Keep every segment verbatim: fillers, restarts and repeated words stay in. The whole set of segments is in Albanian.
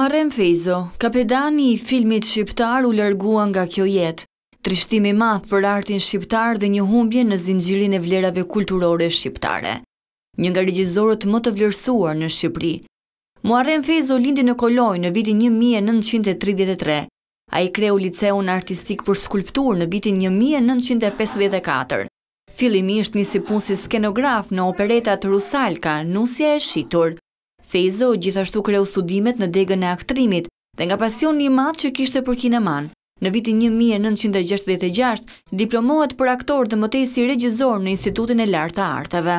Muharrem Fejzo, kapedani i filmit shqiptar, u largua nga kjo jetë. Trishtimi i madh për artin shqiptar dhe një humbje në zinxhirin e vlerave kulturore shqiptare. Një nga regjisorët më të vlerësuar në Shqipëri. Muharrem Fejzo lindi në Kolonjë në vitin një mijë e nëntëqind e tridhjetë e tre. Ai kreu liceun artistik për skulptur në vitin një mijë e nëntëqind e pesëdhjetë e katër. Fillimisht nisi punë si skenograf në operetat Rusalka, Nusja e shitur. Fejzo gjithashtu kreu studimet në degën e aktrimit dhe nga pasioni i madh që kishte për kineman. Në vitin një mijë e nëntëqind e gjashtëdhjetë e gjashtë diplomohet për aktor dhe mëtej si regjisor në Institutin e Lartë të Arteve.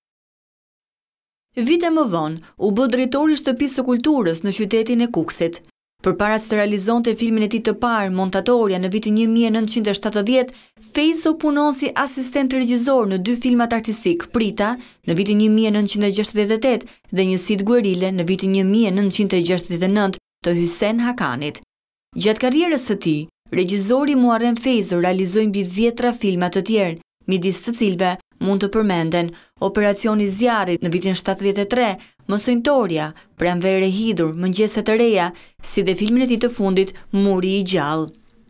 Vite më vonë, u bë drejtori i shtëpisë së kulturës në qytetin e Kukësit. Përpara se të realizonte filmin e tij të parë, Montatoria, në vitin një mijë e nëntëqind e shtatëdhjetë, Fejzo punon si asistent regjisor në dy filmat artistik, Prita, në vitin një mijë e nëntëqind e gjashtëdhjetë e tetë dhe Njësitë Guerile në vitin një mijë e nëntëqind e gjashtëdhjetë e nëntë të Hysén Hakanit. Gjatë karrierës së tij, regjisori Muharrem Fejzo realizoi mbi dhjetra filma të tjerë, midis të cilëve mund të përmenden Operacioni i Zjarrit në vitin shtatëdhjetë e tre, Mësojnëtoria, Pranverë e hidhur, Mëngjeset e reja, si dhe filmin e tij të fundit, Muri i gjallë.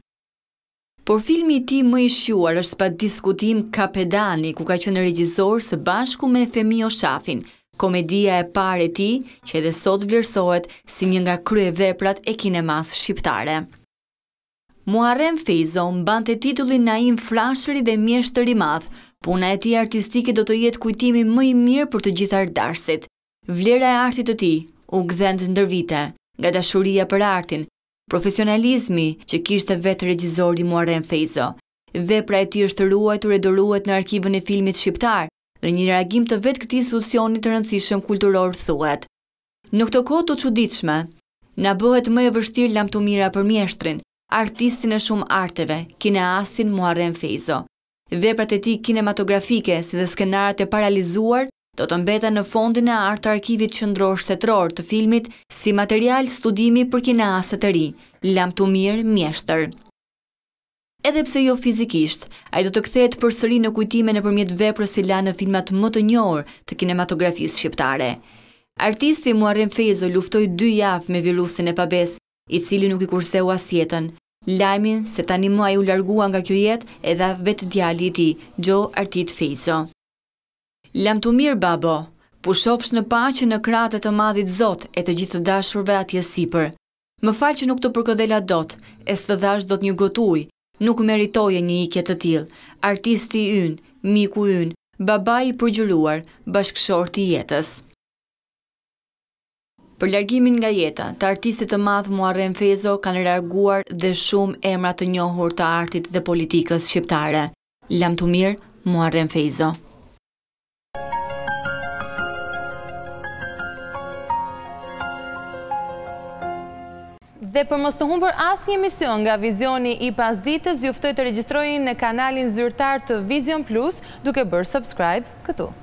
Por filmi i tij më i shquar është pa diskutim Kapedani, ku ka qenë regjisor së bashku me Femio Shafin, komedia e parë e tij, që edhe sot vlerësohet si një nga kryeveprat e kinemas shqiptare. Muharrem Fejzo mbante titullin Naim Frashëri dhe mjeshtër i madh. Puna e tij artistike do të jetë kujtimi më i mirë për të gjithë artdashësit. Vlera e artit të tij u gdhend ndër vite, nga dashuria për artin, profesionalizmi që kishte vetë regjisori Muharrem Fejzo. Vepra e tij është ruajtur e doruhet në arkivën e filmit shqiptar dhe një reagim të vetë këtij institucioni të rëndësishëm kulturor thuhet. Në këto kohë të çuditshme, na bëhet më e vështirë lamtumira për mjeshtrin, artistin e shumë arteve, kineastin Muharrem Fejzo. Veprat e tij kinematografike, si dhe skenaret e paralizuar, do të mbeten në fondin e art të arkivit qendror shtetëror të filmit si material studimi për kineastët e ri, lamtumir mjeshtër. Edhe pse jo fizikisht, ai do të kthehet përsëri në kujtime nëpërmjet veprës që la në filmat më të njohur të kinematografisë shqiptare. Artisti Muharrem Fejzo luftoi dy javë me virusin e pabes, i cili nuk i kurseu as jetën. Lajmin se tani më ai u largua nga kjo jetë e dha vetë djali i tij, Gjo Artit Fejzo. Lamtumir babo, pushofsh në paqe në krahët e të madhit Zot e të gjithë të dashurve atje sipër. Më fal që nuk të përkëdhela dot, e s'të dhash dot një gotë ujë, nuk meritoje një ikje të tillë. Artisti ynë, miku ynë, babai i përgjëruar, bashkëshorti i jetës. Për largimin nga jeta, të artistit të madh Muharrem Fejzo kanë reaguar dhe shumë emra të njohur të artit dhe politikës shqiptare. Lamtumir Muharrem Fejzo. Dhe për mos të humbur asnjë emision nga Vizioni i Pasdites, ju ftoj të regjistrojeni në kanalin zyrtar të Vizion Plus duke bërë subscribe këtu.